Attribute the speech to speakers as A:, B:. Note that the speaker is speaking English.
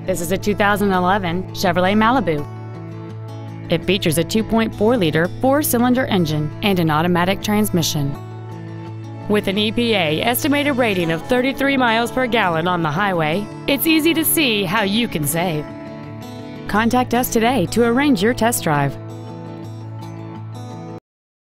A: This is a 2011 Chevrolet Malibu. It features a 2.4-liter four-cylinder engine and an automatic transmission. With an EPA estimated rating of 33 miles per gallon on the highway, it's easy to see how you can save. Contact us today to arrange your test drive.